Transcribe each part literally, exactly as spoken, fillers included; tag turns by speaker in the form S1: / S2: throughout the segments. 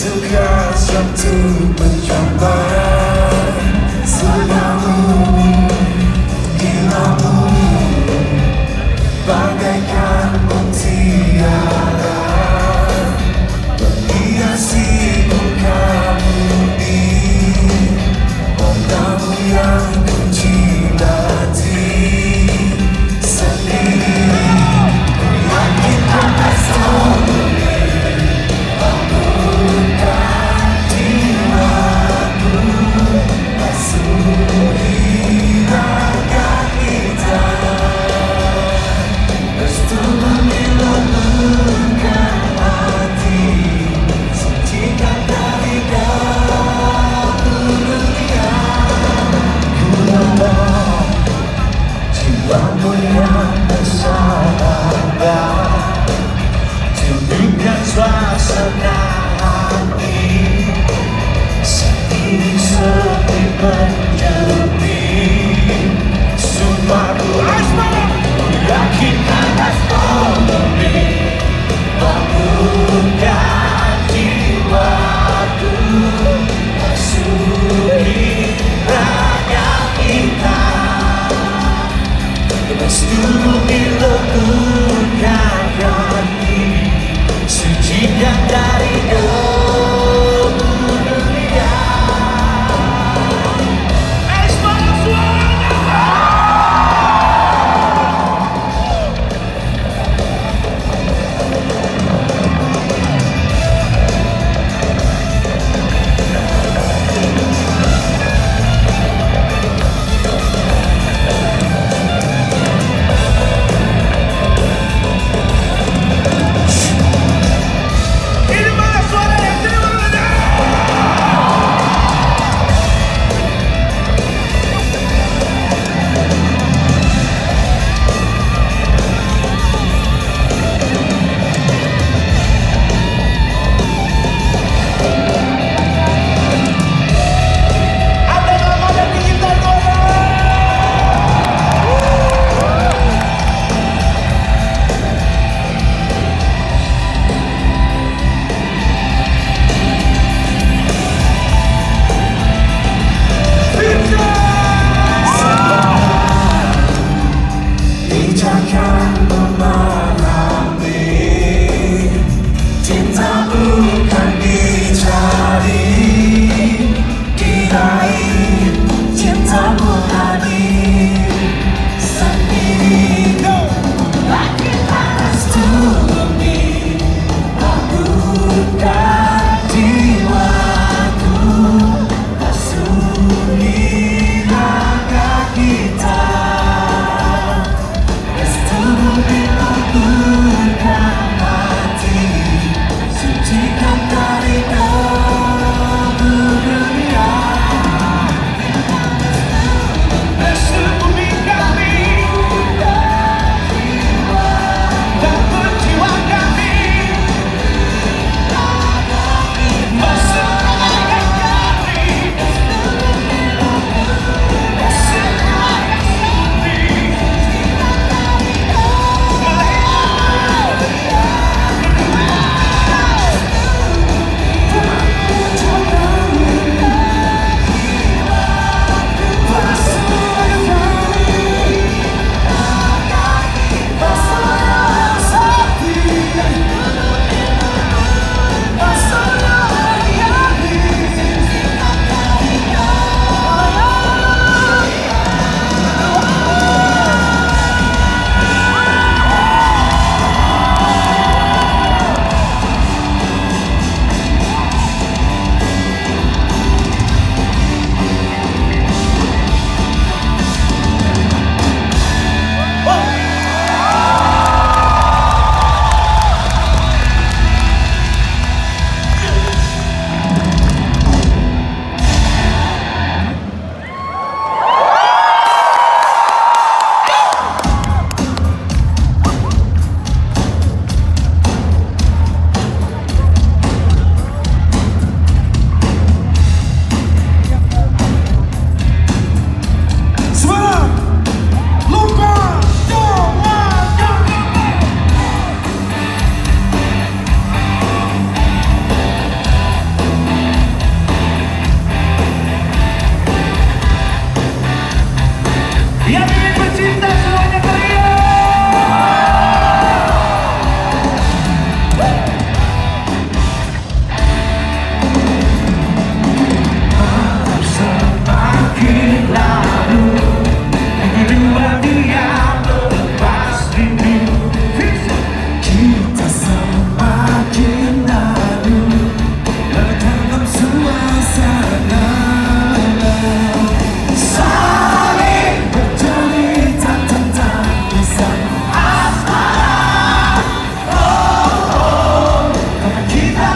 S1: Tugas untuk mencoba selama hilamu bagaikan mutiara menghiasi mukamu di matamu yang kunci hati sendiri. Ku yakin kau pasti suasana hati sepi sepi menyepi. Sumpah ku yakin akan memberi bangunkan jiwaku suri raga kita restu dileburkan hati sucikan dari debu dunia.
S2: Ini mana suaranya?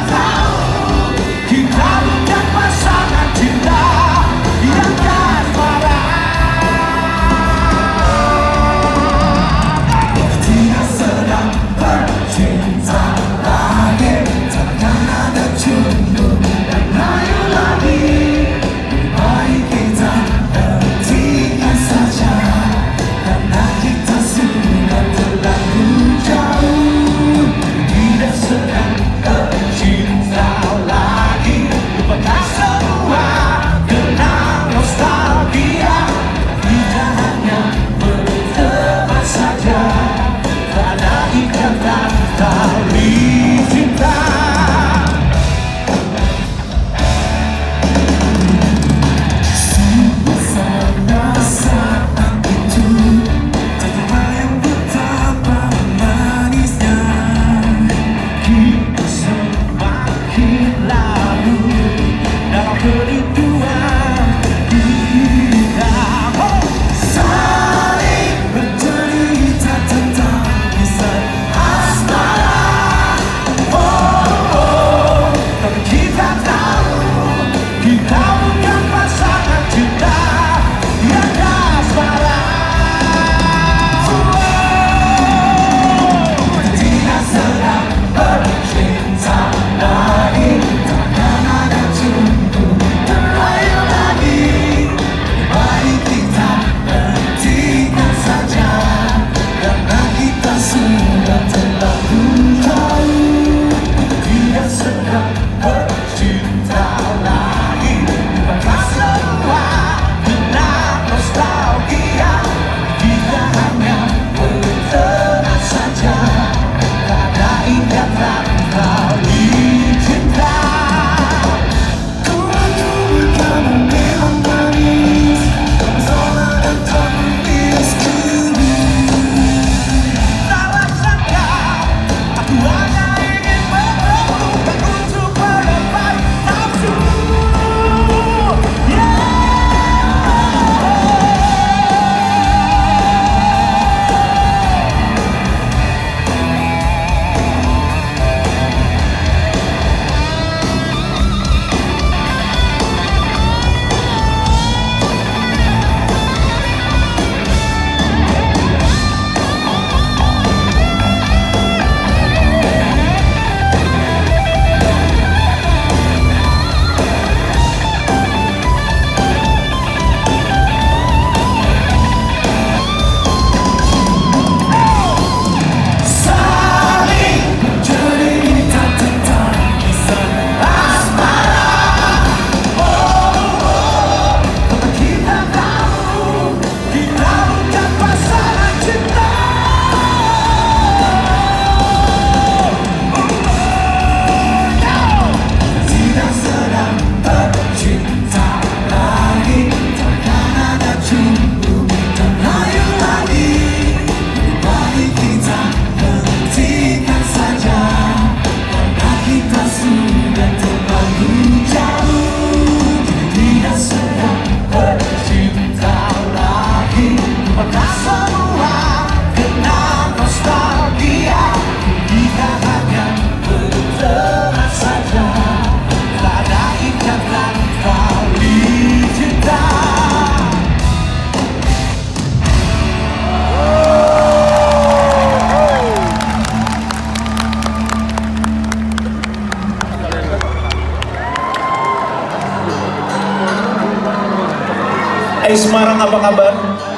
S2: Hai Semarang, apa kabar?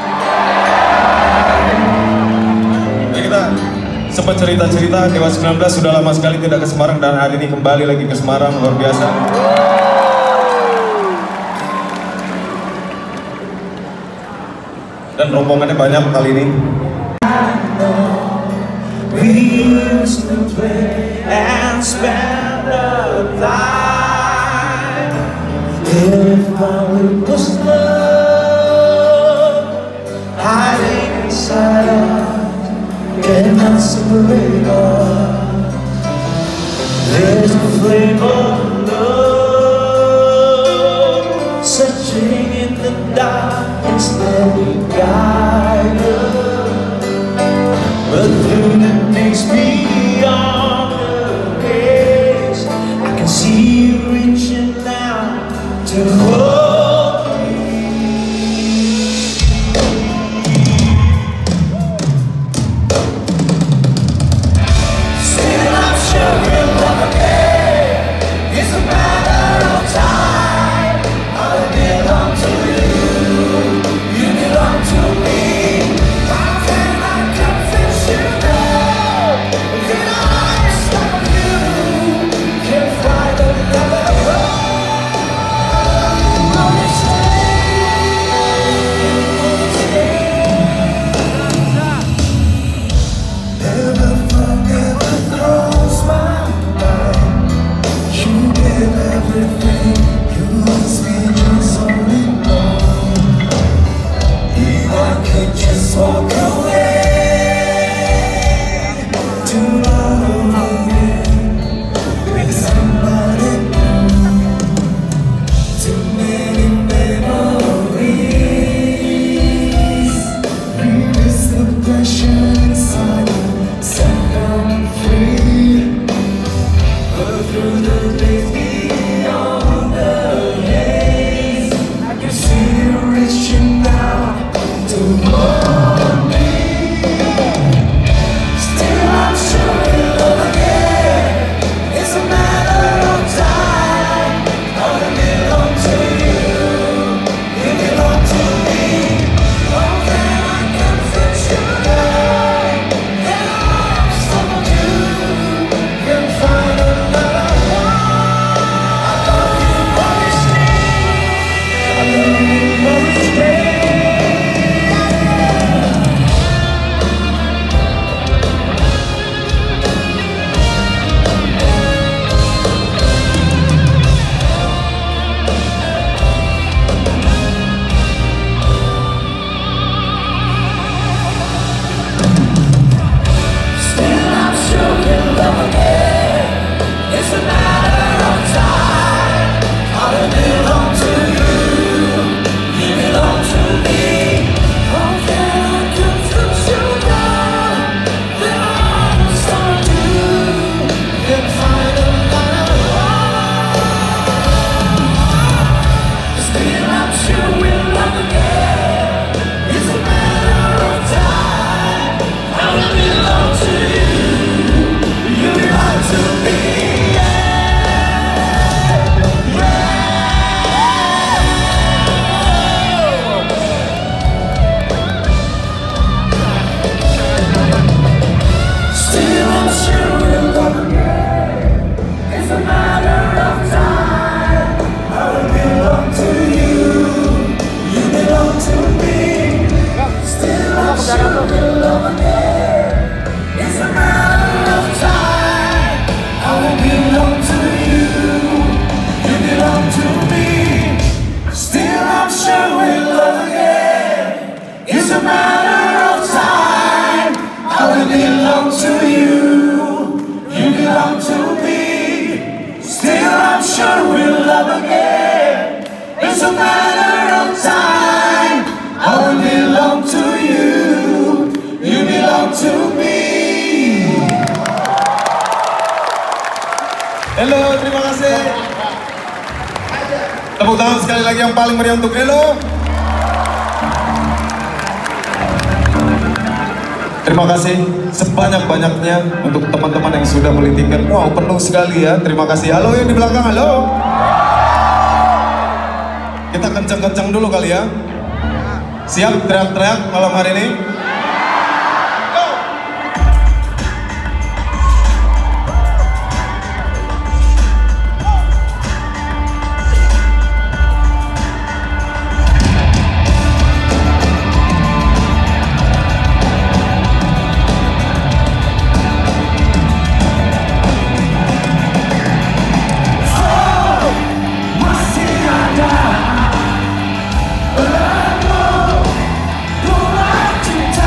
S2: Ya, kita sempat cerita-cerita Dewa sembilan belas sudah lama sekali tidak ke Semarang dan hari ini kembali lagi ke Semarang, luar biasa. Dan rombongannya banyak kali ini.
S1: We used to play and spend the time. If I was love, hiding inside us, cannot separate us. There's a flame of love, searching in the dark, instead we guide us. But through the days beyond the haze, I to hold me. Still I'm sure we'll love again. It's a matter of time. I belong to you, you belong to me. How can I confess you now? Can I stop you? Can't find another road. Only stay, never forget to cross my mind. You give everything, you must be just only one. If I could just walk away to love again with somebody new. Too many memories, release the pressure inside, set them free. Go through the days beyond the haze. I can see you reaching out to hold me. Still I'm sure we'll love again. It's a matter of time. I belong to you, you belong to me. How can I confess you now? That I'm someone you can find another one. I love you, always stay. I love you, always stay. Still I'm sure we'll love again. It's a matter of time. I belong to you, you belong to me. How can I confess you now? That I'm someone you can find another one. Still I'm sure we'll love again. It's a matter of time. I belong to you, you belong to me. Still I'm sure we'll love again. It's a matter of time. I belong to you, you belong to me. Still I'm sure we'll love again. It's a matter of time. I belong to you, you belong to me. Still I'm sure we'll love again. It's a matter of time. I belong to you, you belong to me. Still I'm sure we'll love again. It's a matter of time. I belong to you, you belong to me.
S2: Hello, terima kasih. Tepuk tangan sekali lagi yang paling meriah untuk Hello. Terima kasih sebanyak-banyaknya untuk teman-teman yang sudah beli tiket. Wow, penuh sekali ya. Terima kasih. Halo yang di belakang, halo. Kita kencang-kencang dulu kali ya. Siap teriak-teriak malam hari ini?
S1: Masih ada, but I know you'll like to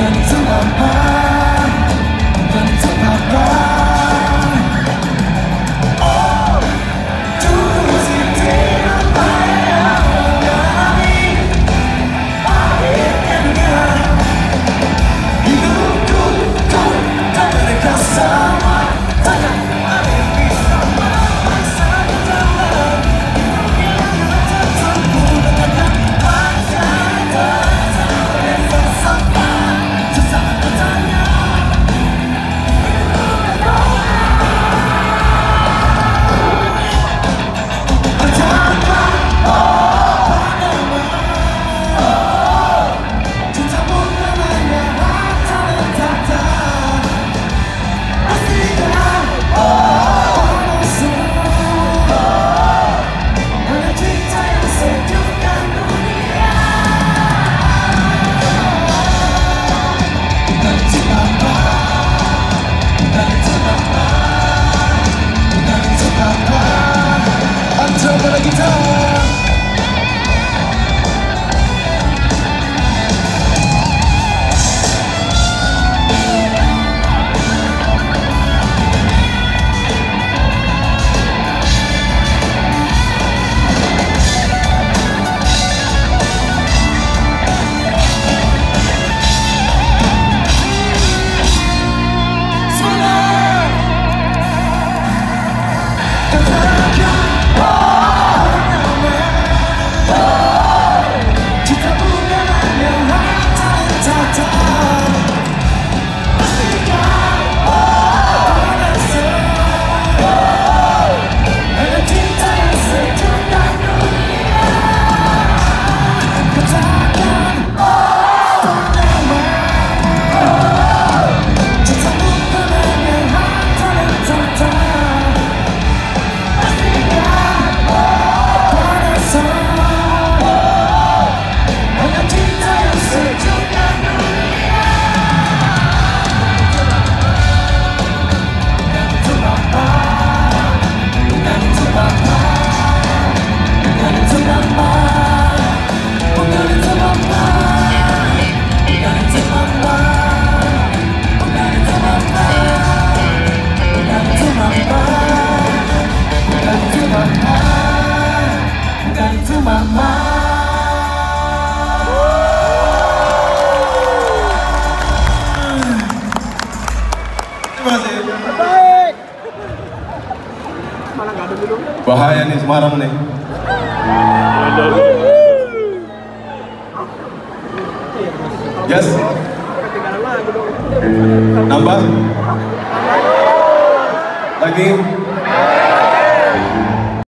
S2: Bahaya nih Semarang nih. Yes. Nambah. Lagi.